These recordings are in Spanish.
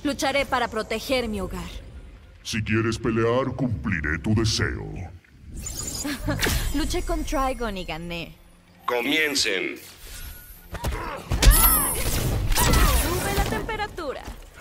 Lucharé para proteger mi hogar. Si quieres pelear, cumpliré tu deseo. Luché con Trigon y gané. Comiencen. Sube la temperatura.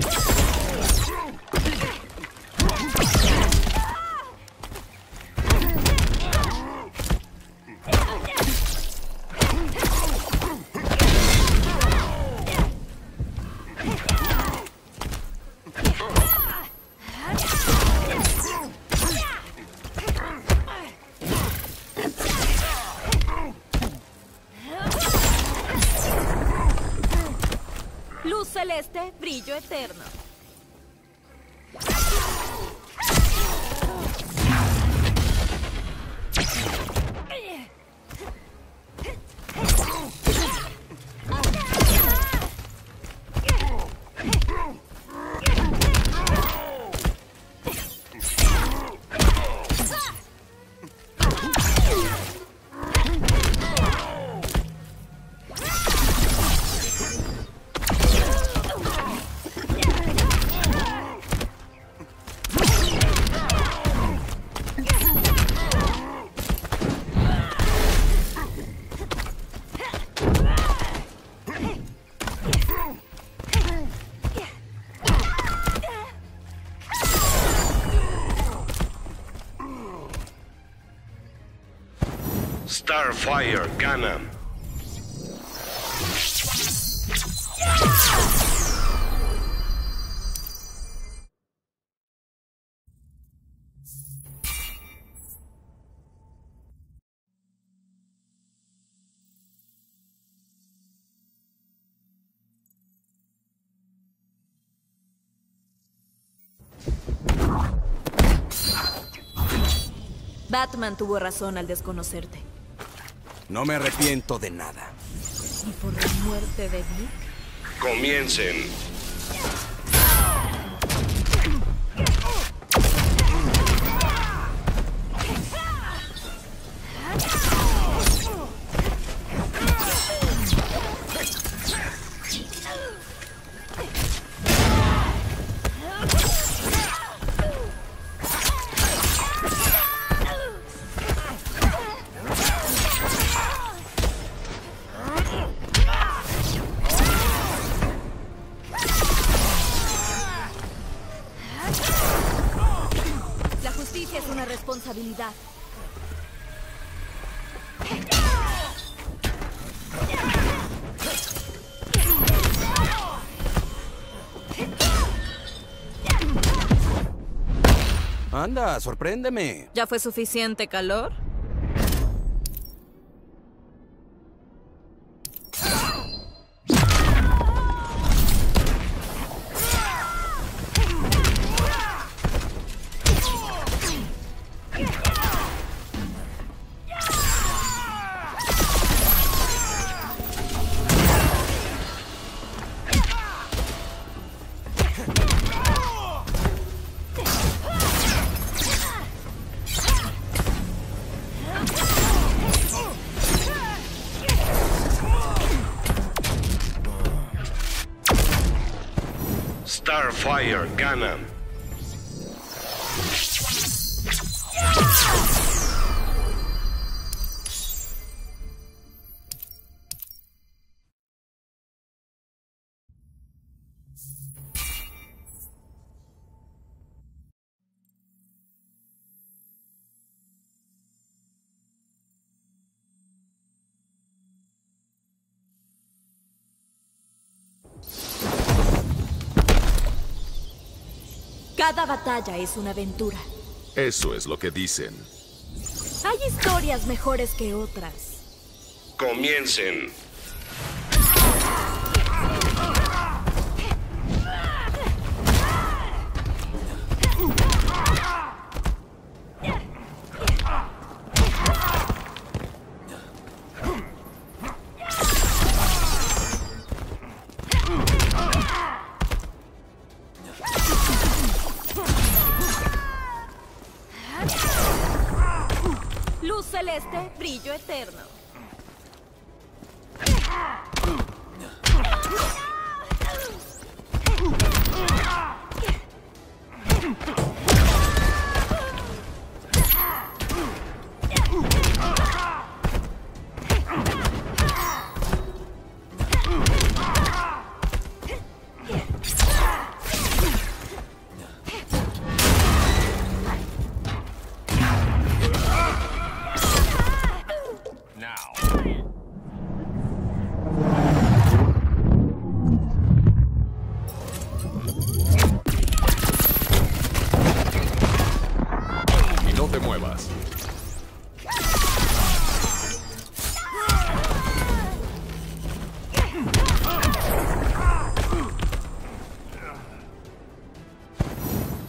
Luz celeste, brillo eterno. Starfire gana. Batman tuvo razón al desconocerte. No me arrepiento de nada. ¿Y por la muerte de Dick? Comiencen. Es una responsabilidad. Anda, sorpréndeme. ¿Ya fue suficiente calor? Starfire gana. Cada batalla es una aventura. Eso es lo que dicen. Hay historias mejores que otras. Comiencen. Luz celeste, brillo eterno.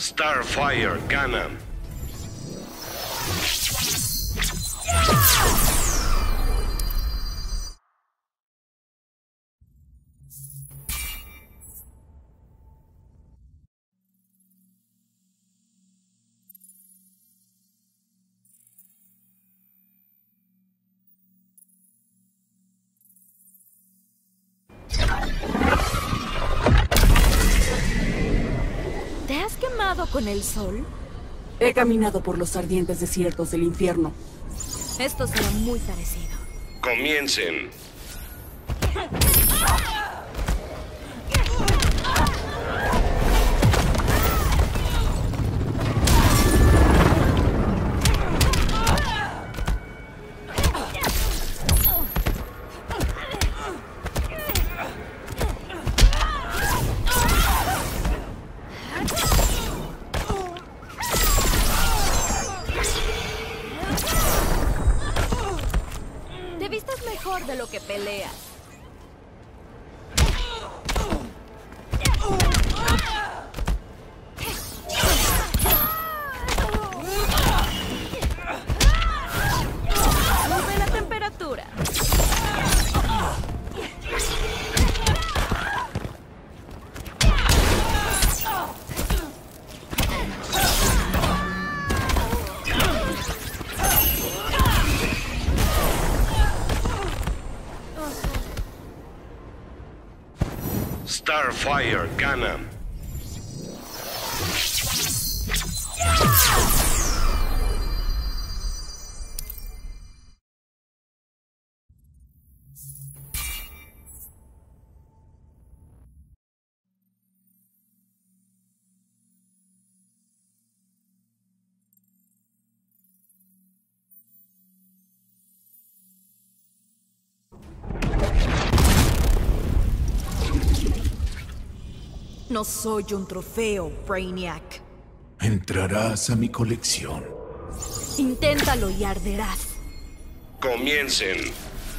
Starfire Ganon. ¿Te has quemado con el sol? He caminado por los ardientes desiertos del infierno. Esto será muy parecido. Comiencen. Te vistes mejor de lo que peleas. Sube la temperatura. Starfire Ganon. No soy un trofeo, Brainiac. Entrarás a mi colección. Inténtalo y arderás. Comiencen.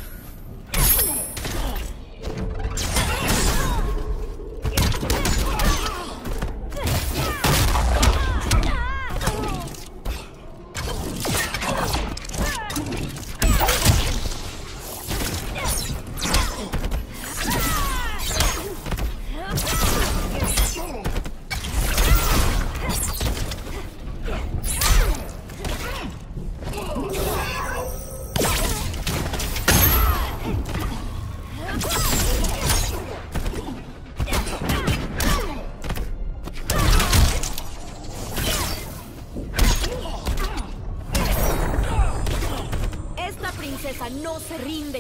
Esta princesa no se rinde.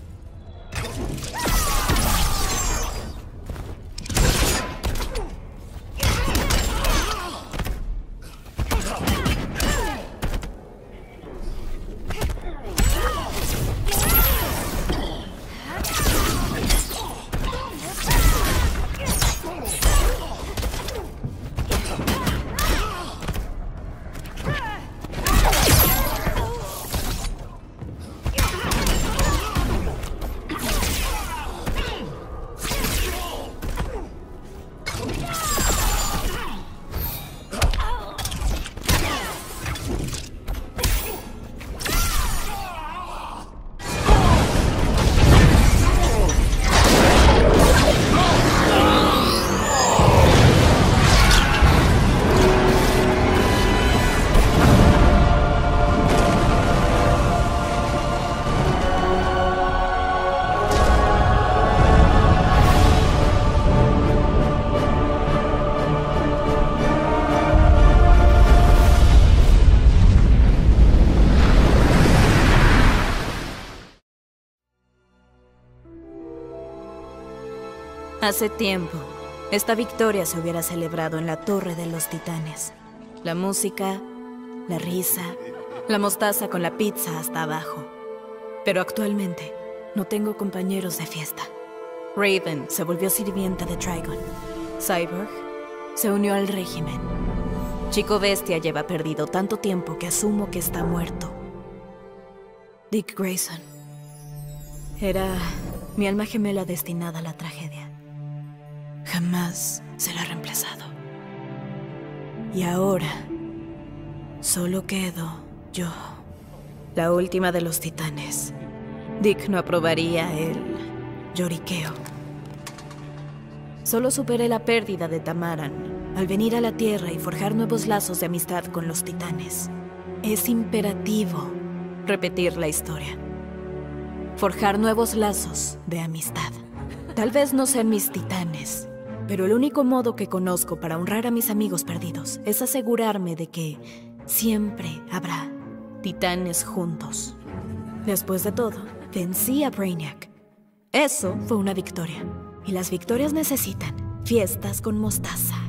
Hace tiempo, esta victoria se hubiera celebrado en la Torre de los Titanes. La música, la risa, la mostaza con la pizza hasta abajo. Pero actualmente, no tengo compañeros de fiesta. Raven se volvió sirvienta de Trigon. Cyborg se unió al régimen. Chico Bestia lleva perdido tanto tiempo que asumo que está muerto. Dick Grayson era mi alma gemela destinada a la tragedia. Jamás será reemplazado. Y ahora, solo quedo yo, la última de los titanes. Dick no aprobaría el lloriqueo. Solo superé la pérdida de Tamaran al venir a la Tierra y forjar nuevos lazos de amistad con los titanes. Es imperativo repetir la historia. Forjar nuevos lazos de amistad. Tal vez no sean mis titanes, pero el único modo que conozco para honrar a mis amigos perdidos es asegurarme de que siempre habrá titanes juntos. Después de todo, vencí a Brainiac. Eso fue una victoria. Y las victorias necesitan fiestas con mostaza.